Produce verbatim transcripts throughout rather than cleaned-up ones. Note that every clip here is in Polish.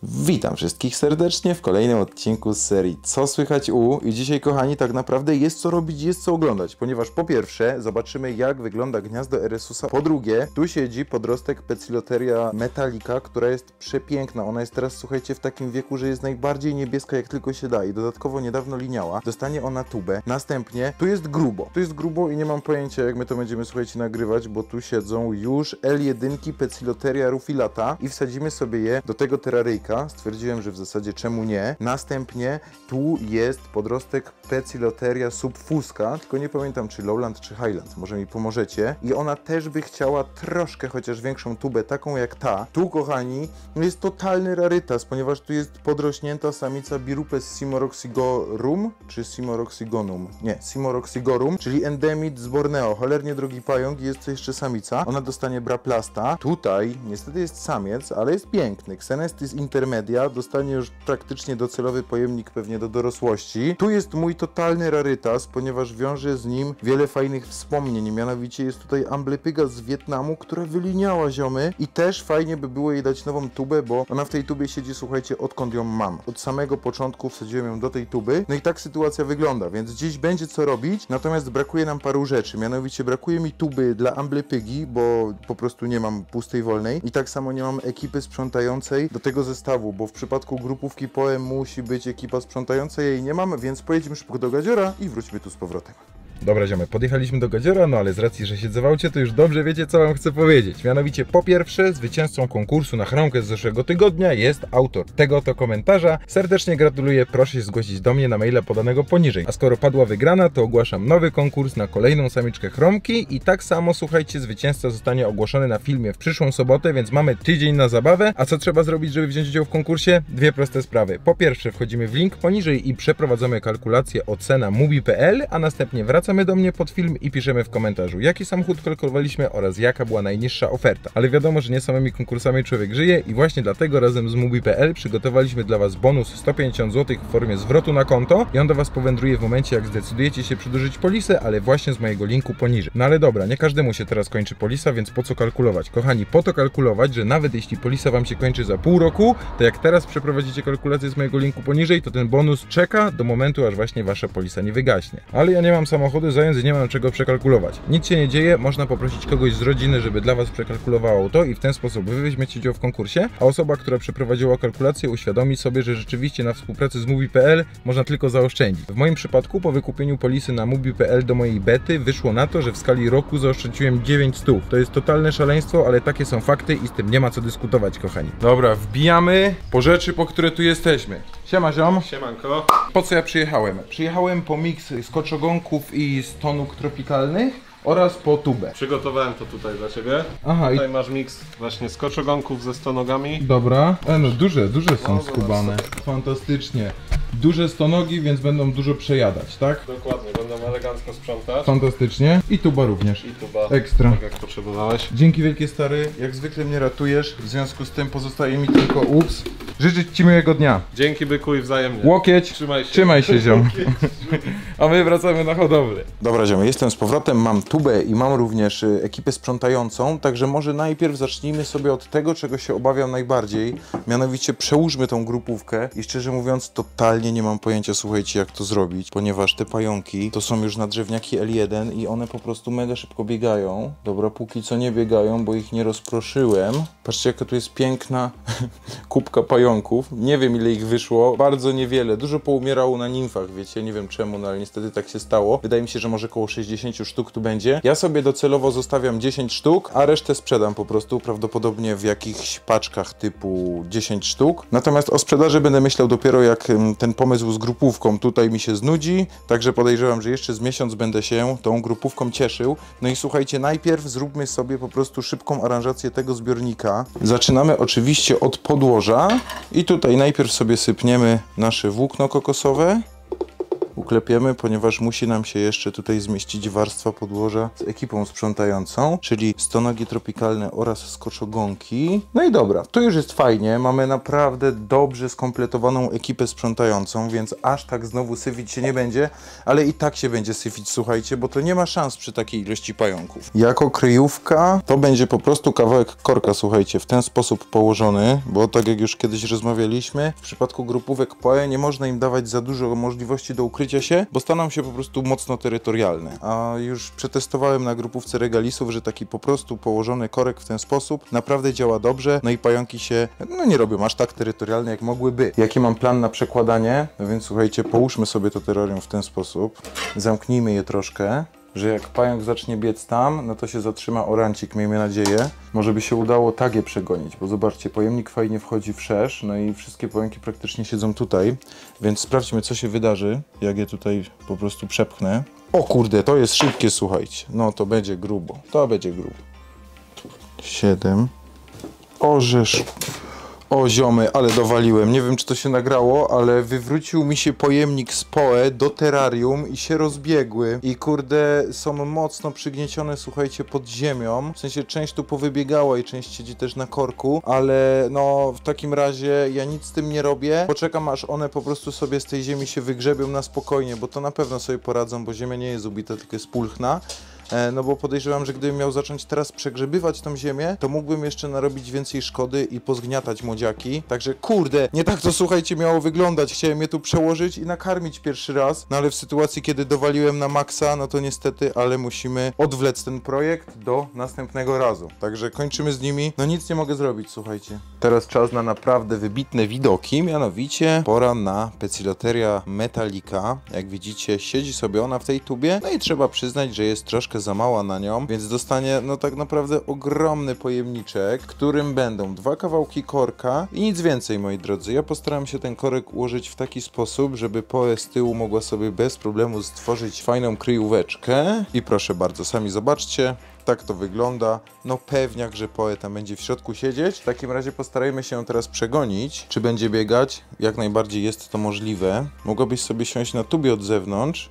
Witam wszystkich serdecznie w kolejnym odcinku z serii Co słychać u? I dzisiaj, kochani, tak naprawdę jest co robić, jest co oglądać, ponieważ po pierwsze zobaczymy, jak wygląda gniazdo Eresusa. Po drugie, tu siedzi podrostek Pecilotteria metallica, która jest przepiękna. Ona jest teraz, słuchajcie, w takim wieku, że jest najbardziej niebieska, jak tylko się da, i dodatkowo niedawno liniała. Dostanie ona tubę. Następnie tu jest grubo. Tu jest grubo i nie mam pojęcia, jak my to będziemy, słuchajcie, nagrywać, bo tu siedzą już L jeden Pecilotteria rufilata i wsadzimy sobie je do tego teraryjka. Stwierdziłem, że w zasadzie czemu nie. Następnie tu jest podrostek Pecilotteria subfusca, tylko nie pamiętam, czy Lowland, czy Highland. Może mi pomożecie. I ona też by chciała troszkę, chociaż większą tubę, taką jak ta. Tu, kochani, jest totalny rarytas, ponieważ tu jest podrośnięta samica Birupes simoroxigorum, czy simoroxigonum? Nie, simoroxigorum, czyli endemit z Borneo. Cholernie drogi pająk i jest to jeszcze samica. Ona dostanie braplasta. Tutaj niestety jest samiec, ale jest piękny. Xenestis intermedia, dostanie już praktycznie docelowy pojemnik pewnie do dorosłości. Tu jest mój totalny rarytas, ponieważ wiąże z nim wiele fajnych wspomnień. Mianowicie jest tutaj Amblypyga z Wietnamu, która wyliniała, ziomy, i też fajnie by było jej dać nową tubę, bo ona w tej tubie siedzi, słuchajcie, odkąd ją mam. Od samego początku wsadziłem ją do tej tuby. No i tak sytuacja wygląda, więc dziś będzie co robić, natomiast brakuje nam paru rzeczy. Mianowicie brakuje mi tuby dla Amblypygi, bo po prostu nie mam pustej wolnej, i tak samo nie mam ekipy sprzątającej do tego zestawu, bo w przypadku grupówki Poem musi być ekipa sprzątająca, jej nie mam, więc pojedziemy szybko do Gadziora i wróćmy tu z powrotem. Dobra, ziomy, podjechaliśmy do Gadziora, no ale z racji, że siedzę w aucie, to już dobrze wiecie, co wam chcę powiedzieć. Mianowicie, po pierwsze, zwycięzcą konkursu na chromkę z zeszłego tygodnia jest autor tego oto komentarza. Serdecznie gratuluję, proszę się zgłosić do mnie na maila podanego poniżej. A skoro padła wygrana, to ogłaszam nowy konkurs na kolejną samiczkę chromki i tak samo, słuchajcie, zwycięzca zostanie ogłoszony na filmie w przyszłą sobotę, więc mamy tydzień na zabawę. A co trzeba zrobić, żeby wziąć udział w konkursie? Dwie proste sprawy. Po pierwsze, wchodzimy w link poniżej i przeprowadzamy kalkulację ocena mubi kropka p l, a następnie wracamy do mnie pod film i piszemy w komentarzu, jaki samochód kalkulowaliśmy oraz jaka była najniższa oferta. Ale wiadomo, że nie samymi konkursami człowiek żyje i właśnie dlatego razem z mubi kropka p l przygotowaliśmy dla was bonus sto pięćdziesiąt złotych w formie zwrotu na konto i on do was powędruje w momencie, jak zdecydujecie się przedłużyć polisę, ale właśnie z mojego linku poniżej. No ale dobra, nie każdemu się teraz kończy polisa, więc po co kalkulować? Kochani, po to kalkulować, że nawet jeśli polisa wam się kończy za pół roku, to jak teraz przeprowadzicie kalkulację z mojego linku poniżej, to ten bonus czeka do momentu, aż właśnie wasza polisa nie wygaśnie. Ale ja nie mam samochodu, zając i nie mam czego przekalkulować. Nic się nie dzieje, można poprosić kogoś z rodziny, żeby dla was przekalkulowało to i w ten sposób wy weźmiecie udział w konkursie, a osoba, która przeprowadziła kalkulację, uświadomi sobie, że rzeczywiście na współpracy z mubi kropka p l można tylko zaoszczędzić. W moim przypadku, po wykupieniu polisy na mubi kropka p l do mojej bety, wyszło na to, że w skali roku zaoszczędziłem dziewięć stów. To jest totalne szaleństwo, ale takie są fakty i z tym nie ma co dyskutować, kochani. Dobra, wbijamy po rzeczy, po które tu jesteśmy. Siema, ziom. Siemanko. Po co ja przyjechałem? Przyjechałem po miks z koczogonków i z tonuk tropikalnych oraz po tubę. Przygotowałem to tutaj dla ciebie. Aha, tutaj i... masz miks właśnie z koczogonków ze stonogami. Dobra. E, no duże, duże są No, skubane. Fantastycznie. Duże stonogi, więc będą dużo przejadać, tak? Dokładnie, będą elegancko sprzątać. Fantastycznie. I tuba również. I tuba. Ekstra. Tak jak potrzebowałeś. Dzięki wielkie, stary. Jak zwykle mnie ratujesz. W związku z tym pozostaje mi tylko ups. Życzyć ci miłego dnia. Dzięki, byku, i wzajemnie. Łokieć. Trzymaj się. Trzymaj się, ziom. A my wracamy na hodowlę. Dobra, ziomy, jestem z powrotem. Mam tubę i mam również ekipę sprzątającą. Także może najpierw zacznijmy sobie od tego, czego się obawiam najbardziej. Mianowicie przełóżmy tą grupówkę. I szczerze mówiąc, totalnie nie mam pojęcia, słuchajcie, jak to zrobić, ponieważ te pająki to są już nadrzewniaki L jeden i one po prostu mega szybko biegają. Dobra, póki co nie biegają, bo ich nie rozproszyłem. Patrzcie, jaka tu jest piękna kubka pająków. Nie wiem, ile ich wyszło. Bardzo niewiele. Dużo poumierało na nimfach, wiecie, nie wiem czemu, no ale niestety tak się stało. Wydaje mi się, że może około sześćdziesiąt sztuk tu będzie. Ja sobie docelowo zostawiam dziesięć sztuk, a resztę sprzedam po prostu, prawdopodobnie w jakichś paczkach typu dziesięć sztuk. Natomiast o sprzedaży będę myślał dopiero, jak ten pomysł z grupówką tutaj mi się znudzi, także podejrzewam, że jeszcze z miesiąc będę się tą grupówką cieszył. No i słuchajcie, najpierw zróbmy sobie po prostu szybką aranżację tego zbiornika. Zaczynamy oczywiście od podłoża i tutaj najpierw sobie sypniemy nasze włókno kokosowe. uklepiemy, ponieważ musi nam się jeszcze tutaj zmieścić warstwa podłoża z ekipą sprzątającą, czyli stonogi tropikalne oraz skoczogonki. No i dobra, tu już jest fajnie, mamy naprawdę dobrze skompletowaną ekipę sprzątającą, więc aż tak znowu syfić się nie będzie, ale i tak się będzie syfić, słuchajcie, bo to nie ma szans przy takiej ilości pająków. Jako kryjówka to będzie po prostu kawałek korka, słuchajcie, w ten sposób położony, bo tak jak już kiedyś rozmawialiśmy, w przypadku grupówek P O E nie można im dawać za dużo możliwości do ukrycia się, bo staną się po prostu mocno terytorialne. A już przetestowałem na grupówce Regalisów, że taki po prostu położony korek w ten sposób naprawdę działa dobrze, no i pająki się, no nie robią aż tak terytorialne, jak mogłyby. Jaki mam plan na przekładanie? No więc słuchajcie, połóżmy sobie to terrarium w ten sposób, zamknijmy je troszkę, że jak pająk zacznie biec tam, no to się zatrzyma orancik, miejmy nadzieję. Może by się udało tak je przegonić, bo zobaczcie, pojemnik fajnie wchodzi w szerz, no i wszystkie pająki praktycznie siedzą tutaj, więc sprawdźmy, co się wydarzy, jak je tutaj po prostu przepchnę. O kurde, to jest szybkie, słuchajcie. No to będzie grubo, to będzie grubo. Siedem. Orzesz. O ziomy, ale dowaliłem. Nie wiem, czy to się nagrało, ale wywrócił mi się pojemnik z P O E do terrarium i się rozbiegły. I kurde, są mocno przygniecione, słuchajcie, pod ziemią. W sensie część tu powybiegała i część siedzi też na korku, ale no w takim razie ja nic z tym nie robię. Poczekam, aż one po prostu sobie z tej ziemi się wygrzebią na spokojnie, bo to na pewno sobie poradzą, bo ziemia nie jest ubita, tylko jest pulchna. No bo podejrzewam, że gdybym miał zacząć teraz przegrzebywać tą ziemię, to mógłbym jeszcze narobić więcej szkody i pozgniatać młodziaki. Także kurde, nie tak to, słuchajcie, miało wyglądać. Chciałem je tu przełożyć i nakarmić pierwszy raz, no ale w sytuacji, kiedy dowaliłem na maksa, no to niestety, ale musimy odwlec ten projekt do następnego razu. Także kończymy z nimi. No nic nie mogę zrobić, słuchajcie. Teraz czas na naprawdę wybitne widoki, mianowicie pora na Pecilotheria metallica. Jak widzicie, siedzi sobie ona w tej tubie, no i trzeba przyznać, że jest troszkę za mała na nią, więc dostanie no tak naprawdę ogromny pojemniczek, w którym będą dwa kawałki korka i nic więcej, moi drodzy. Ja postaram się ten korek ułożyć w taki sposób, żeby P O E z tyłu mogła sobie bez problemu stworzyć fajną kryjóweczkę. I proszę bardzo, sami zobaczcie. Tak to wygląda. No pewniak, że P O E tam będzie w środku siedzieć. W takim razie postarajmy się ją teraz przegonić. Czy będzie biegać? Jak najbardziej jest to możliwe. Mogłabyś sobie siąść na tubie od zewnątrz.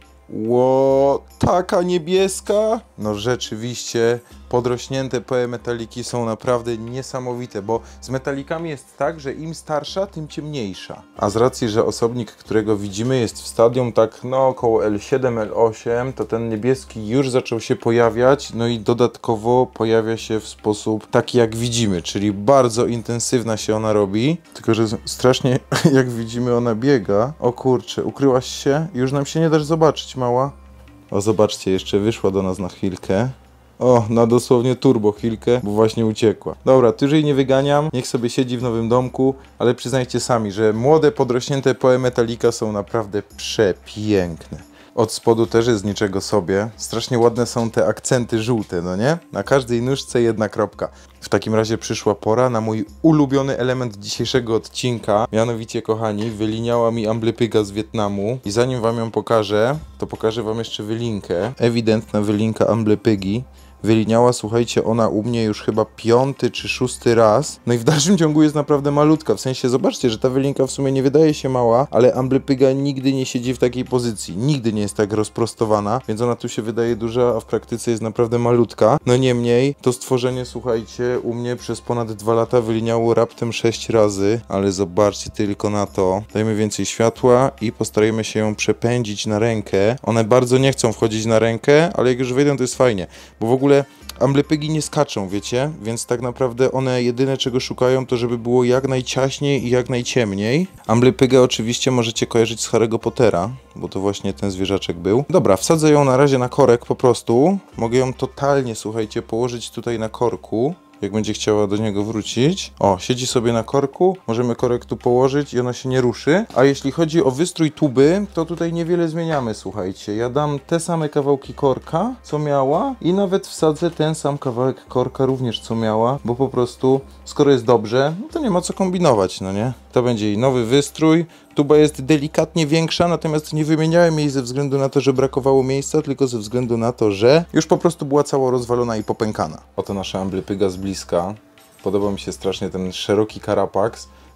Ło, taka niebieska! No rzeczywiście, podrośnięte P O E metaliki są naprawdę niesamowite, bo z metalikami jest tak, że im starsza, tym ciemniejsza. A z racji, że osobnik, którego widzimy, jest w stadium tak no około L siedem, L osiem, to ten niebieski już zaczął się pojawiać, no i dodatkowo pojawia się w sposób taki, jak widzimy, czyli bardzo intensywna się ona robi, tylko że strasznie, jak widzimy, ona biega. O kurczę, ukryłaś się? Już nam się nie dasz zobaczyć, mała. O, zobaczcie, jeszcze wyszła do nas na chwilkę. O, na dosłownie turbo chwilkę, bo właśnie uciekła. Dobra, tu już jej nie wyganiam, niech sobie siedzi w nowym domku, ale przyznajcie sami, że młode, podrośnięte P O E metallica są naprawdę przepiękne. Od spodu też jest niczego sobie. Strasznie ładne są te akcenty żółte, no nie? Na każdej nóżce jedna kropka. W takim razie przyszła pora na mój ulubiony element dzisiejszego odcinka. Mianowicie, kochani, wyliniała mi amblypyga z Wietnamu. I zanim wam ją pokażę, to pokażę wam jeszcze wylinkę. Ewidentna wylinka amblypygi. Wyliniała, słuchajcie, ona u mnie już chyba piąty czy szósty raz. No i w dalszym ciągu jest naprawdę malutka. W sensie, zobaczcie, że ta wylinka w sumie nie wydaje się mała, ale amblypyga nigdy nie siedzi w takiej pozycji. Nigdy nie jest tak rozprostowana, więc ona tu się wydaje duża, a w praktyce jest naprawdę malutka. No niemniej, to stworzenie, słuchajcie, u mnie przez ponad dwa lata wyliniało raptem sześć razy. Ale zobaczcie tylko na to. Dajmy więcej światła i postarajmy się ją przepędzić na rękę. One bardzo nie chcą wchodzić na rękę, ale jak już wejdą, to jest fajnie, bo w ogóle amblypygi nie skaczą, wiecie? Więc tak naprawdę one jedyne, czego szukają, to żeby było jak najciaśniej i jak najciemniej. Amblypygę oczywiście możecie kojarzyć z Harry'ego Pottera, bo to właśnie ten zwierzaczek był. Dobra, wsadzę ją na razie na korek po prostu. Mogę ją totalnie, słuchajcie, położyć tutaj na korku, jak będzie chciała do niego wrócić. O, siedzi sobie na korku, możemy korek tu położyć i ona się nie ruszy. A jeśli chodzi o wystrój tuby, to tutaj niewiele zmieniamy, słuchajcie. Ja dam te same kawałki korka, co miała, i nawet wsadzę ten sam kawałek korka również, co miała, bo po prostu, skoro jest dobrze, no to nie ma co kombinować, no nie? To będzie jej nowy wystrój. Tuba jest delikatnie większa, natomiast nie wymieniałem jej ze względu na to, że brakowało miejsca, tylko ze względu na to, że już po prostu była cała rozwalona i popękana. Oto nasza amblypyga z bliska. Podoba mi się strasznie ten szeroki karapaks.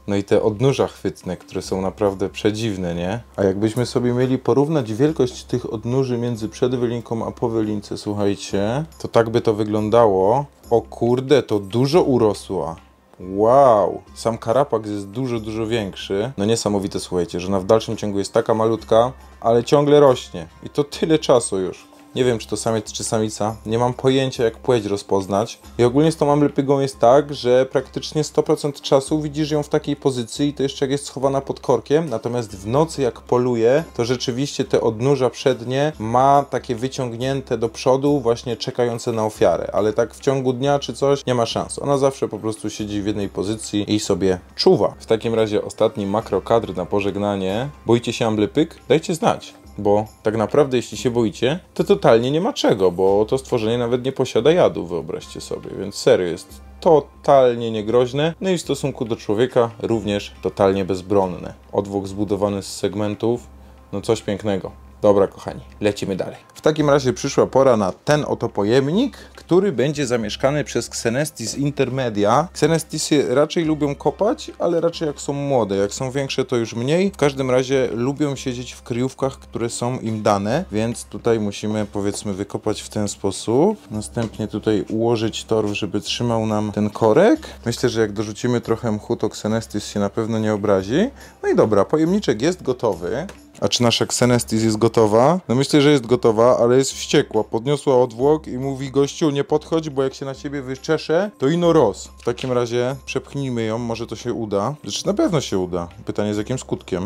No i te odnóża chwytne, które są naprawdę przedziwne, nie? A jakbyśmy sobie mieli porównać wielkość tych odnóży między przedwylinką a powylince, słuchajcie, to tak by to wyglądało. O kurde, to dużo urosła. Wow, sam karapak jest dużo, dużo większy. No niesamowite, słuchajcie, że ona w dalszym ciągu jest taka malutka, ale ciągle rośnie. I to tyle czasu już. Nie wiem, czy to samiec, czy samica. Nie mam pojęcia, jak płeć rozpoznać. I ogólnie z tą amlepygą jest tak, że praktycznie sto procent czasu widzisz ją w takiej pozycji i to jeszcze jak jest schowana pod korkiem. Natomiast w nocy, jak poluje, to rzeczywiście te odnóża przednie ma takie wyciągnięte do przodu, właśnie czekające na ofiarę. Ale tak w ciągu dnia czy coś nie ma szans. Ona zawsze po prostu siedzi w jednej pozycji i sobie czuwa. W takim razie ostatni makrokadr na pożegnanie. Boicie się amlepyg? Dajcie znać. Bo tak naprawdę jeśli się boicie, to totalnie nie ma czego, bo to stworzenie nawet nie posiada jadu, wyobraźcie sobie, więc serio jest totalnie niegroźne, no i w stosunku do człowieka również totalnie bezbronne. Odwłok zbudowany z segmentów, no coś pięknego. Dobra, kochani, lecimy dalej. W takim razie przyszła pora na ten oto pojemnik, który będzie zamieszkany przez Xenestis intermedia. Xenestisy raczej lubią kopać, ale raczej jak są młode. Jak są większe, to już mniej. W każdym razie lubią siedzieć w kryjówkach, które są im dane, więc tutaj musimy, powiedzmy, wykopać w ten sposób. Następnie tutaj ułożyć torf, żeby trzymał nam ten korek. Myślę, że jak dorzucimy trochę mchu, to Xenestis się na pewno nie obrazi. No i dobra, pojemniczek jest gotowy. A czy nasza Xenestis jest gotowa? No myślę, że jest gotowa, ale jest wściekła. Podniosła odwłok i mówi: gościu, nie podchodź, bo jak się na ciebie wyczeszę, to ino roz. W takim razie przepchnijmy ją, może to się uda. Znaczy na pewno się uda. Pytanie z jakim skutkiem.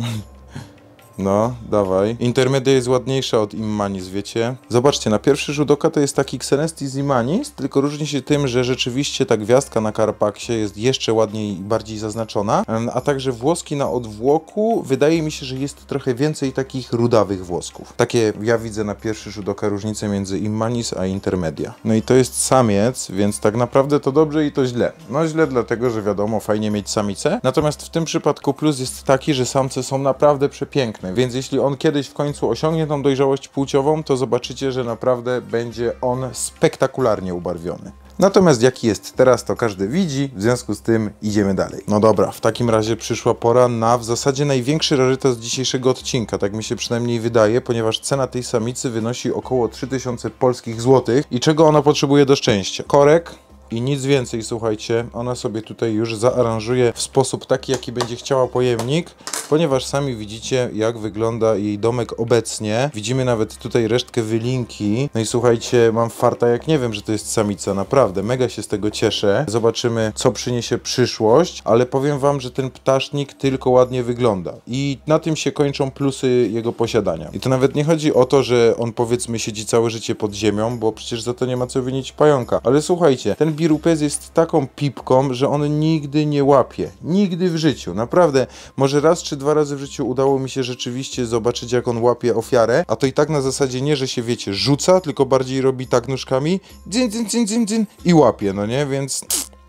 No, dawaj. Intermedia jest ładniejsza od Immanis, wiecie? Zobaczcie, na pierwszy rzut oka to jest taki Xenestis Immanis, tylko różni się tym, że rzeczywiście ta gwiazdka na karapaksie jest jeszcze ładniej i bardziej zaznaczona, a także włoski na odwłoku, wydaje mi się, że jest trochę więcej takich rudawych włosków. Takie ja widzę na pierwszy rzut oka różnicę między Immanis a Intermedia. No i to jest samiec, więc tak naprawdę to dobrze i to źle. No źle dlatego, że wiadomo, fajnie mieć samicę, natomiast w tym przypadku plus jest taki, że samce są naprawdę przepiękne. Więc jeśli on kiedyś w końcu osiągnie tą dojrzałość płciową, to zobaczycie, że naprawdę będzie on spektakularnie ubarwiony. Natomiast jaki jest teraz, to każdy widzi, w związku z tym idziemy dalej. No dobra, w takim razie przyszła pora na w zasadzie największy rarytas dzisiejszego odcinka, tak mi się przynajmniej wydaje, ponieważ cena tej samicy wynosi około trzy tysiące polskich złotych. I czego ona potrzebuje do szczęścia? Korek. I nic więcej, słuchajcie, ona sobie tutaj już zaaranżuje w sposób taki, jaki będzie chciała pojemnik, ponieważ sami widzicie, jak wygląda jej domek obecnie. Widzimy nawet tutaj resztkę wylinki. No i słuchajcie, mam farta, jak nie wiem, że to jest samica, naprawdę, mega się z tego cieszę. Zobaczymy, co przyniesie przyszłość, ale powiem wam, że ten ptasznik tylko ładnie wygląda. I na tym się kończą plusy jego posiadania. I to nawet nie chodzi o to, że on, powiedzmy, siedzi całe życie pod ziemią, bo przecież za to nie ma co winić pająka. Ale słuchajcie, ten birupez jest taką pipką, że on nigdy nie łapie. Nigdy w życiu. Naprawdę, może raz czy dwa razy w życiu udało mi się rzeczywiście zobaczyć, jak on łapie ofiarę, a to i tak na zasadzie nie, że się, wiecie, rzuca, tylko bardziej robi tak nóżkami, dzin, dzin, dzin, dzin, dzin i łapie, no nie? Więc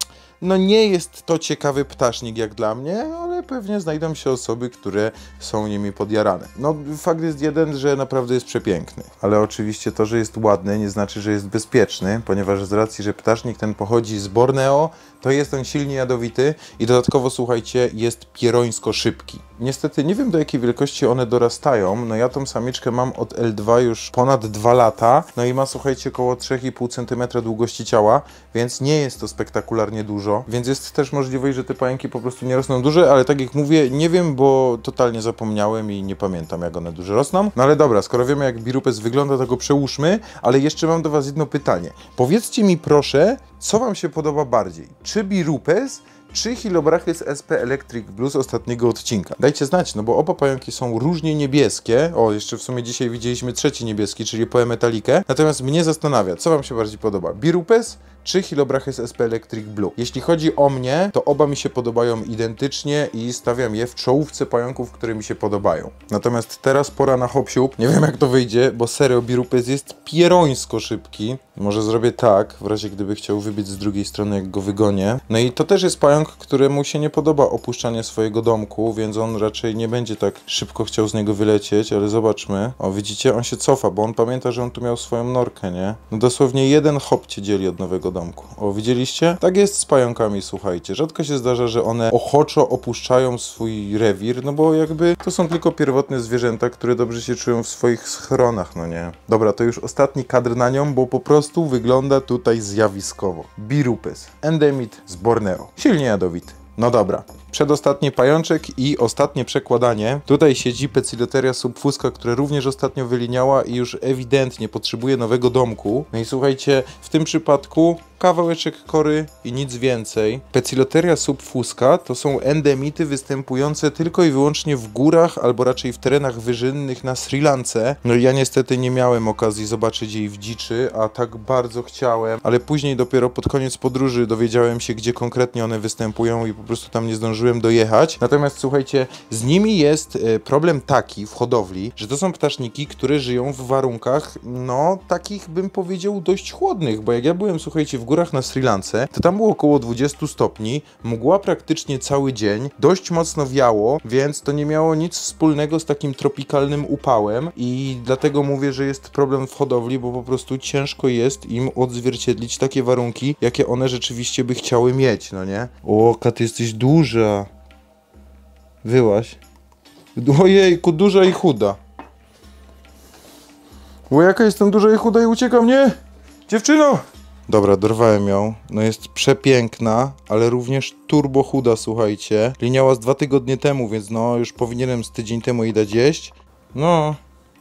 no nie jest to ciekawy ptasznik jak dla mnie, ale pewnie znajdą się osoby, które są nimi podjarane. No fakt jest jeden, że naprawdę jest przepiękny. Ale oczywiście to, że jest ładny, nie znaczy, że jest bezpieczny, ponieważ z racji, że ptasznik ten pochodzi z Borneo, to jest on silnie jadowity i dodatkowo, słuchajcie, jest pierońsko szybki. Niestety nie wiem, do jakiej wielkości one dorastają. No ja tą samiczkę mam od L dwa już ponad dwa lata. No i ma, słuchajcie, około trzy i pół centymetra długości ciała, więc nie jest to spektakularnie dużo. Więc jest też możliwość, że te pająki po prostu nie rosną duże, ale tak jak mówię, nie wiem, bo totalnie zapomniałem i nie pamiętam, jak one duże rosną. No ale dobra, skoro wiemy, jak birupez wygląda, to go przełóżmy, ale jeszcze mam do was jedno pytanie. Powiedzcie mi proszę, co wam się podoba bardziej? Czy birupez, czy Hylobrachys S P Electric Blue z ostatniego odcinka? Dajcie znać, no bo oba pająki są różnie niebieskie. O, jeszcze w sumie dzisiaj widzieliśmy trzeci niebieski, czyli poemetalikę. Natomiast mnie zastanawia, co wam się bardziej podoba? Birupez czy Hylobrachys S P Electric Blue? Jeśli chodzi o mnie, to oba mi się podobają identycznie i stawiam je w czołówce pająków, które mi się podobają. Natomiast teraz pora na hop-siup. Nie wiem, jak to wyjdzie, bo serio birupez jest pierońsko szybki. Może zrobię tak, w razie gdyby chciał wybiec z drugiej strony, jak go wygonię. No i to też jest pająk, któremu się nie podoba opuszczanie swojego domku, więc on raczej nie będzie tak szybko chciał z niego wylecieć, ale zobaczmy. O, widzicie? On się cofa, bo on pamięta, że on tu miał swoją norkę, nie? No dosłownie jeden hop cię dzieli od nowego domku. O, widzieliście? Tak jest z pająkami, słuchajcie. Rzadko się zdarza, że one ochoczo opuszczają swój rewir, no bo jakby to są tylko pierwotne zwierzęta, które dobrze się czują w swoich schronach, no nie? Dobra, to już ostatni kadr na nią, bo po prostu wygląda tutaj zjawiskowo. Birupes, endemit z Borneo. Silnie jadowity. No dobra. Przedostatni pajączek i ostatnie przekładanie. Tutaj siedzi Peciliotheria subfusca, która również ostatnio wyliniała i już ewidentnie potrzebuje nowego domku. No i słuchajcie, w tym przypadku kawałeczek kory i nic więcej. Peciliotheria subfusca to są endemity występujące tylko i wyłącznie w górach, albo raczej w terenach wyżynnych na Sri Lance. No i ja niestety nie miałem okazji zobaczyć jej w dziczy, a tak bardzo chciałem, ale później dopiero pod koniec podróży dowiedziałem się, gdzie konkretnie one występują i po prostu tam nie zdążyłem dojechać. Natomiast słuchajcie, z nimi jest problem taki w hodowli, że to są ptaszniki, które żyją w warunkach, no takich bym powiedział dość chłodnych, bo jak ja byłem, słuchajcie, w górach na Sri Lance, to tam było około dwudziestu stopni, mgła praktycznie cały dzień, dość mocno wiało, więc to nie miało nic wspólnego z takim tropikalnym upałem i dlatego mówię, że jest problem w hodowli, bo po prostu ciężko jest im odzwierciedlić takie warunki, jakie one rzeczywiście by chciały mieć, no nie? O, Kat, jesteś duża. Wyłaś. Ojejku, duża i chuda. O, jaka jestem duża i chuda i ucieka mnie? Dziewczyno! Dobra, dorwałem ją. No jest przepiękna, ale również turbo chuda, słuchajcie. Liniała z dwa tygodnie temu, więc no już powinienem z tydzień temu jej dać jeść. No.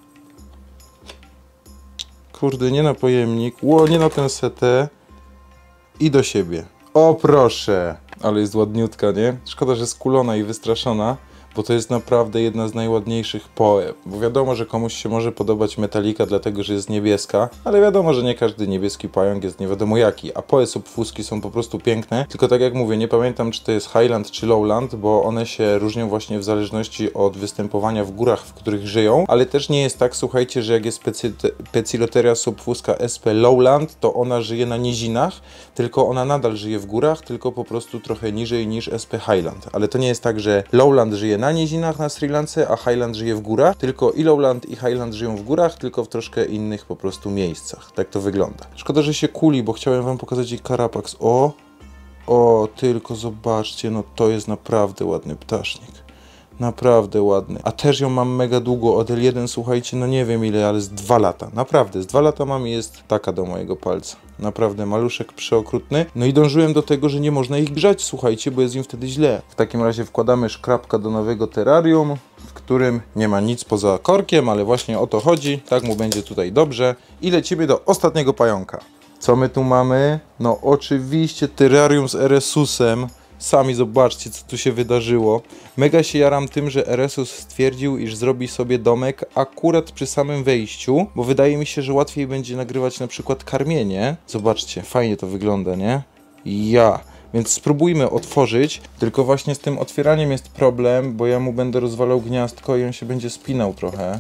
Kurde, nie na pojemnik. Ło, nie na ten setę. I do siebie. O, proszę. Ale jest ładniutka, nie? Szkoda, że skulona i wystraszona, bo to jest naprawdę jedna z najładniejszych poe. Bo wiadomo, że komuś się może podobać metalika, dlatego że jest niebieska, ale wiadomo, że nie każdy niebieski pająk jest nie wiadomo jaki, a poe subfuski są po prostu piękne. Tylko tak jak mówię, nie pamiętam, czy to jest Highland czy Lowland, bo one się różnią właśnie w zależności od występowania w górach, w których żyją, ale też nie jest tak, słuchajcie, że jak jest Peciliotheria subfusca S P Lowland, to ona żyje na nizinach, tylko ona nadal żyje w górach, tylko po prostu trochę niżej niż S P Highland. Ale to nie jest tak, że Lowland żyje na nizinach na Sri Lance, a Highland żyje w górach, tylko i Lowland i Highland żyją w górach, tylko w troszkę innych po prostu miejscach. Tak to wygląda. Szkoda, że się kuli, bo chciałem wam pokazać jej karapax. O, o, tylko zobaczcie, no to jest naprawdę ładny ptasznik. Naprawdę ładny. A też ją mam mega długo, od L jeden, słuchajcie, no nie wiem ile, ale z dwa lata. Naprawdę, z dwa lata mam i jest taka do mojego palca. Naprawdę, maluszek przeokrutny. No i dążyłem do tego, że nie można ich grzać, słuchajcie, bo jest im wtedy źle. W takim razie wkładamy szkrabka do nowego terrarium, w którym nie ma nic poza korkiem, ale właśnie o to chodzi. Tak mu będzie tutaj dobrze. I lecimy do ostatniego pająka. Co my tu mamy? No oczywiście terrarium z Eresusem. Sami zobaczcie, co tu się wydarzyło. Mega się jaram tym, że Eresus stwierdził, iż zrobi sobie domek akurat przy samym wejściu, bo wydaje mi się, że łatwiej będzie nagrywać na przykład karmienie. Zobaczcie, fajnie to wygląda, nie? Ja. Więc spróbujmy otworzyć, tylko właśnie z tym otwieraniem jest problem, bo ja mu będę rozwalał gniazdko i on się będzie spinał trochę.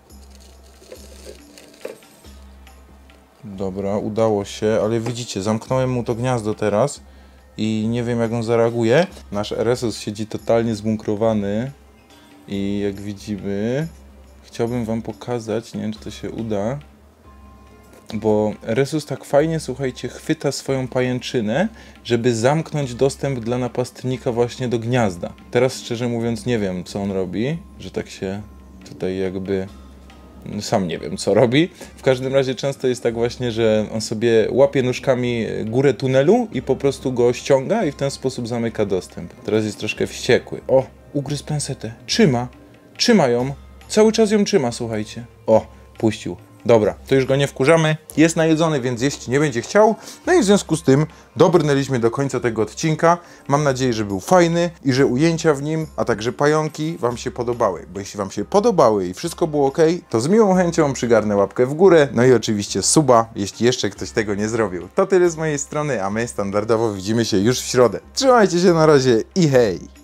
Dobra, udało się, ale widzicie, zamknąłem mu to gniazdo teraz. I nie wiem, jak on zareaguje. Nasz Eresus siedzi totalnie zbunkrowany. I jak widzimy, chciałbym wam pokazać, nie wiem, czy to się uda, bo Eresus tak fajnie, słuchajcie, chwyta swoją pajęczynę, żeby zamknąć dostęp dla napastnika właśnie do gniazda. Teraz szczerze mówiąc nie wiem, co on robi, że tak się tutaj jakby... Sam nie wiem, co robi. W każdym razie często jest tak właśnie, że on sobie łapie nóżkami górę tunelu i po prostu go ściąga i w ten sposób zamyka dostęp. Teraz jest troszkę wściekły. O, ugryzł pensetę. Trzyma. Trzyma ją. Cały czas ją trzyma, słuchajcie. O, puścił. Dobra, to już go nie wkurzamy. Jest najedzony, więc jeść nie będzie chciał. No i w związku z tym dobrnęliśmy do końca tego odcinka. Mam nadzieję, że był fajny i że ujęcia w nim, a także pająki wam się podobały. Bo jeśli wam się podobały i wszystko było ok, to z miłą chęcią przygarnę łapkę w górę. No i oczywiście suba, jeśli jeszcze ktoś tego nie zrobił. To tyle z mojej strony, a my standardowo widzimy się już w środę. Trzymajcie się na razie i hej!